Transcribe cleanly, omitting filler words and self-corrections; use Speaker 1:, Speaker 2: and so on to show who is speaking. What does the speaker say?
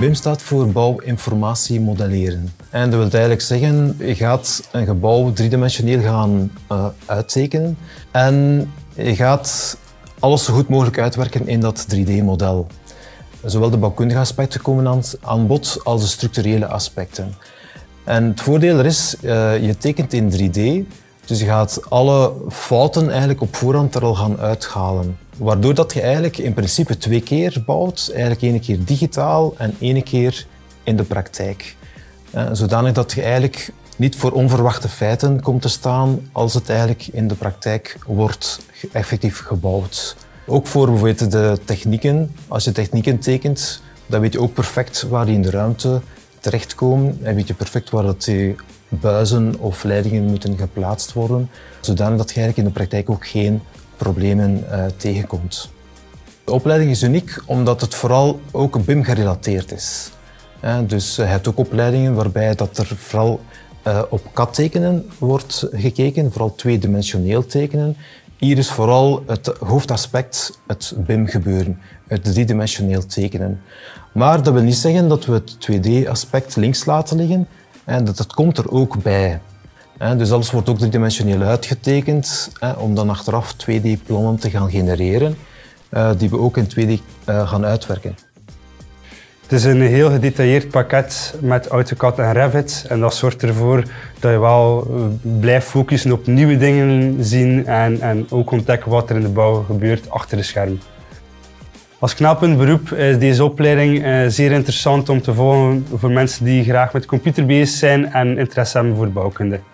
Speaker 1: BIM staat voor bouwinformatie modelleren. En dat wil eigenlijk zeggen, je gaat een gebouw driedimensioneel gaan uittekenen en je gaat alles zo goed mogelijk uitwerken in dat 3D-model. Zowel de bouwkundige aspecten komen aan bod als de structurele aspecten. En het voordeel er is, je tekent in 3D, dus je gaat alle fouten eigenlijk op voorhand er al gaan uithalen. Waardoor dat je eigenlijk in principe 2 keer bouwt, eigenlijk 1 keer digitaal en 1 keer in de praktijk. Zodanig dat je eigenlijk niet voor onverwachte feiten komt te staan als het eigenlijk in de praktijk wordt effectief gebouwd. Ook voor bijvoorbeeld de technieken. Als je technieken tekent, dan weet je ook perfect waar die in de ruimte terechtkomen en weet je perfect waar dat die buizen of leidingen moeten geplaatst worden, zodanig dat je eigenlijk in de praktijk ook geen problemen tegenkomt. De opleiding is uniek omdat het vooral ook BIM gerelateerd is. Dus je hebt ook opleidingen waarbij dat er vooral op CAD-tekenen wordt gekeken, vooral tweedimensioneel tekenen. Hier is vooral het hoofdaspect het BIM-gebeuren, het driedimensioneel tekenen. Maar dat wil niet zeggen dat we het 2D-aspect links laten liggen en dat komt er ook bij. Dus alles wordt ook driedimensioneel uitgetekend om dan achteraf 2D-plannen te gaan genereren die we ook in 2D gaan uitwerken.
Speaker 2: Het is een heel gedetailleerd pakket met AutoCAD en Revit en dat zorgt ervoor dat je wel blijft focussen op nieuwe dingen zien en ook ontdekken wat er in de bouw gebeurt achter de schermen. Als knelpuntberoep is deze opleiding zeer interessant om te volgen voor mensen die graag met computer bezig zijn en interesse hebben voor bouwkunde.